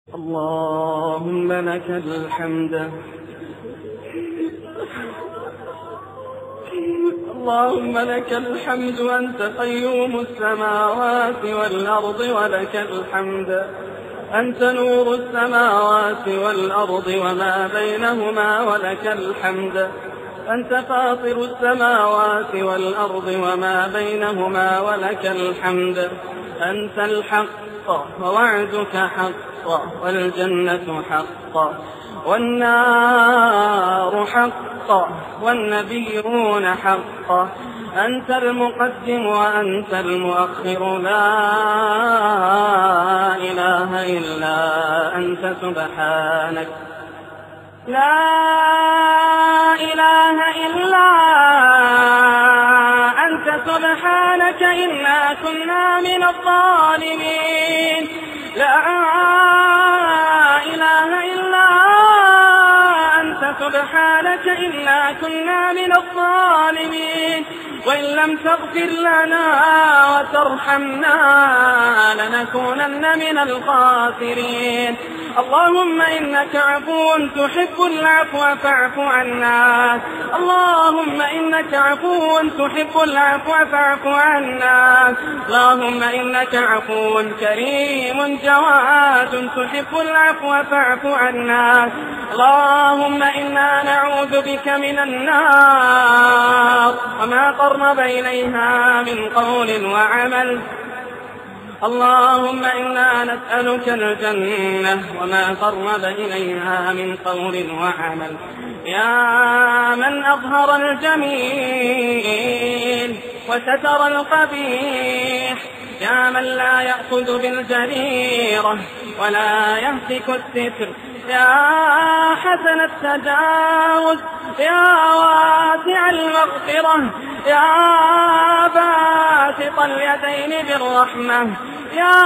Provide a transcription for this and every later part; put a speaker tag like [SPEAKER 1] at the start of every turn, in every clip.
[SPEAKER 1] اللهم لك الحمد، اللهم لك الحمد أنت قيوم السماوات والأرض ولك الحمد، أنت نور السماوات والأرض وما بينهما ولك الحمد، أنت فاطر السماوات والأرض وما بينهما ولك الحمد، أنت الحق ووعدك حق والجنة حق والنار حق والنبيون حق، أنت المقدم وأنت المؤخر، لا إله إلا أنت سبحانك، لا إله إلا أنت سبحانك إنا كنا من الظالمين، لا إله إلا أنت سبحانك إنا كنا من الظالمين، وإن لم تغفر لنا وترحمنا لنكونن من الخاسرين. اللهم إنك عفو تحب العفو فاعف عنا، اللهم إنك عفو تحب العفو فاعف عنا، اللهم إنك عفو كريم جواد تحب العفو فاعف عنا، اللهم إنا نعوذ بك من النار وما قرب إليها من قول وعمل، اللهم إنا نسألك الجنة وما قرب إليها من قول وعمل، يا من أظهر الجميل وستر القبيح، يا من لا يأخذ بالجريرة ولا يهتك الستر، يا حسن التجاوز، يا واسع المغفرة، يا باسط اليدين بالرحمة، يا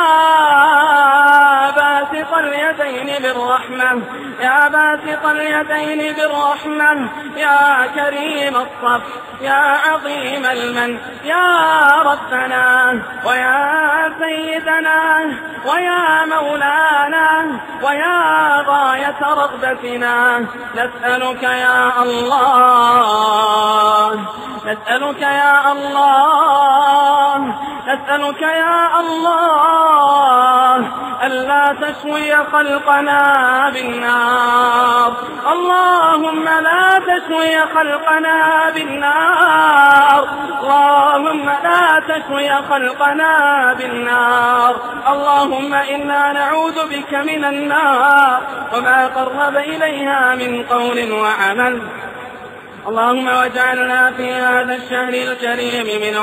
[SPEAKER 1] باسط اليدين بالرحمة، يا باسط اليدين بالرحمة، يا كريم الصف، يا عظيم المن، يا ربنا ويا سيدنا ويا مولانا ويا غاية رغبتنا، نسألك يا الله، نسألك يا الله، نسألك يا الله ألا تشوي خلقنا بالنار، اللهم لا تشوي خلقنا بالنار، اللهم لا تشوي خلقنا بالنار، اللهم إنا نعوذ بك من النار وما قرب إليها من قول وعمل، اللهم واجعلنا في هذا الشهر الكريم من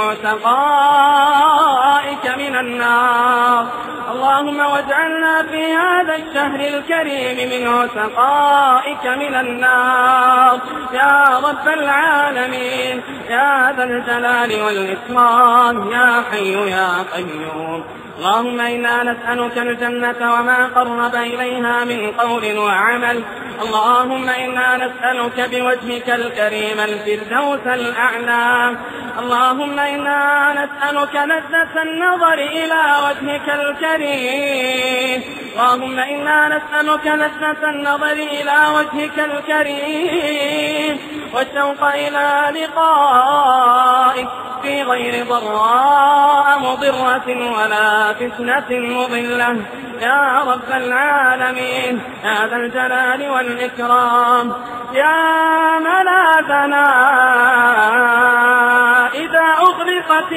[SPEAKER 1] عتقائك من النار، اللهم واجعلنا في هذا الشهر الكريم من عتقائك من النار، يا رب العالمين، يا ذا الجلال والإكرام، يا حي يا قيوم. اللهم إنا نسألك الجنة وما قرب إليها من قول وعمل، اللهم إنا نسألك بوجهك الكريم الفردوس الأعلى، اللهم إنا نسألك لذة النظر إلى وجهك الكريم، اللهم إنا نسألك لذة النظر إلى وجهك الكريم والشوق إلى لقائك في غير ضراء مضرة ولا فتنة مضلة، يا رب العالمين، يا ذا الجلال والإكرام، يا ملاذنا إذا أغلقت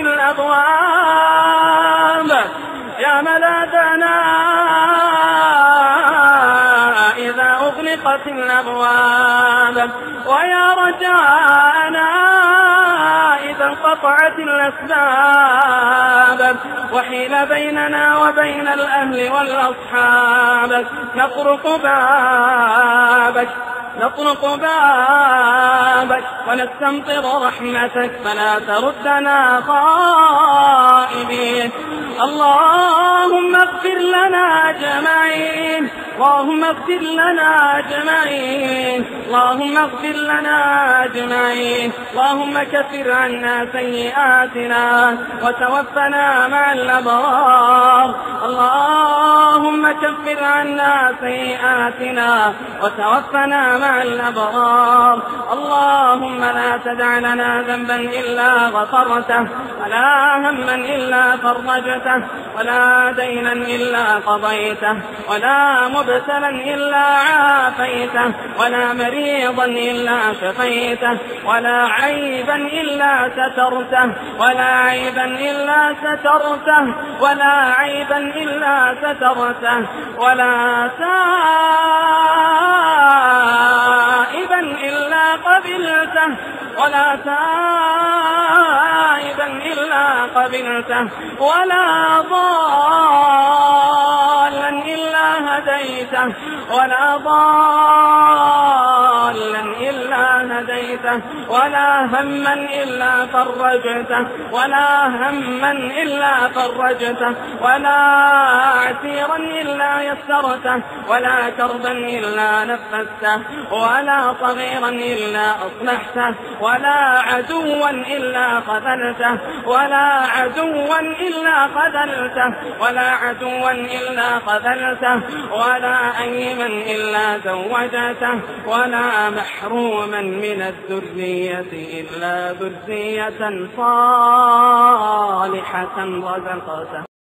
[SPEAKER 1] الأبواب، يا ملاذنا إذا أغلقت الأبواب، ويا رجاءنا إذا انقطعت الأسباب وحيل بيننا وبين الأهل والأصحاب، نطرق بابك، نطرق بابك ونستمطر رحمتك فلا تردنا خائبين، اللهم اغفر لنا أجمعين، اللهم اغفر لنا أجمعين، اللهم اغفر لنا أجمعين. اللهم كفر عنا سيئاتنا وتوفنا مع الأبرار. اللهم كفر عنا سيئاتنا وتوفنا مع الأبرار. اللهم لا تدع لنا ذنبا إلا غفرته، ولا هما إلا فرجته، ولا دينا إلا قضيته، ولا مبتلا إلا عافيته، ولا مريضا إلا شفيته، ولا عيبا إلا سترته، ولا عيبا إلا سترته، ولا عيبا إلا سترته، ولا تائبا إلا قبلته، ولا تائبا إلا قبلته، ولا ضالا إلا هديته، ولا ضالا إلا هديته، ولا هما إلا فرجته، ولا هما إلا فرجته، ولا عسيرا إلا يسرته، ولا كربا إلا نفسته، ولا صغيرا إلا أصلحته، ولا عدوا إلا خذلته، ولا عدوا إلا خذلته، ولا عدوا إلا خذلته، ولا أيما إلا زوجته، ولا محروما من الذرية إلا ذرية صالحة رزقته.